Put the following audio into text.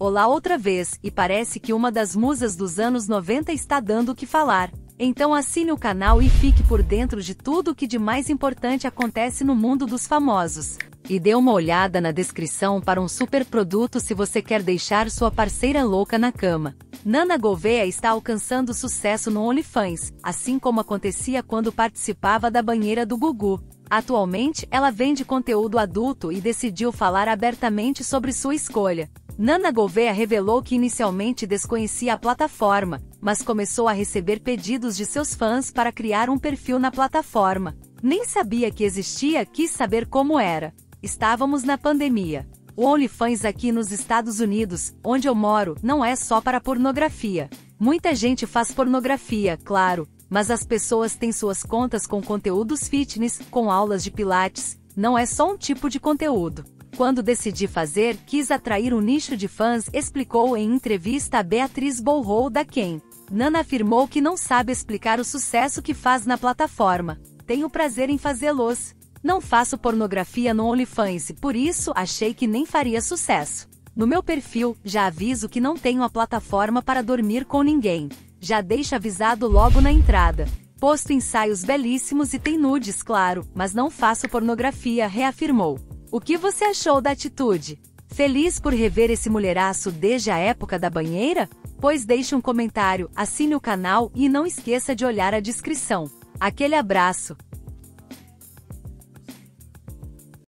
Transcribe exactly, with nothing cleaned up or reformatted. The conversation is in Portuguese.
Olá outra vez, e parece que uma das musas dos anos noventa está dando o que falar. Então assine o canal e fique por dentro de tudo o que de mais importante acontece no mundo dos famosos. E dê uma olhada na descrição para um super produto se você quer deixar sua parceira louca na cama. Nana Gouveia está alcançando sucesso no OnlyFans, assim como acontecia quando participava da banheira do Gugu. Atualmente, ela vende conteúdo adulto e decidiu falar abertamente sobre sua escolha. Nana Gouveia revelou que inicialmente desconhecia a plataforma, mas começou a receber pedidos de seus fãs para criar um perfil na plataforma. Nem sabia que existia, quis saber como era. Estávamos na pandemia. O OnlyFans aqui nos Estados Unidos, onde eu moro, não é só para pornografia. Muita gente faz pornografia, claro, mas as pessoas têm suas contas com conteúdos fitness, com aulas de pilates, não é só um tipo de conteúdo. Quando decidi fazer, quis atrair um nicho de fãs, explicou em entrevista a Beatriz Borrou da Quem. Nana afirmou que não sabe explicar o sucesso que faz na plataforma. Tenho prazer em fazê-los. Não faço pornografia no OnlyFans, por isso achei que nem faria sucesso. No meu perfil, já aviso que não tenho a plataforma para dormir com ninguém. Já deixo avisado logo na entrada. Posto ensaios belíssimos e tem nudes, claro, mas não faço pornografia, reafirmou. O que você achou da atitude? Feliz por rever esse mulheraço desde a época da banheira? Pois deixe um comentário, assine o canal e não esqueça de olhar a descrição. Aquele abraço!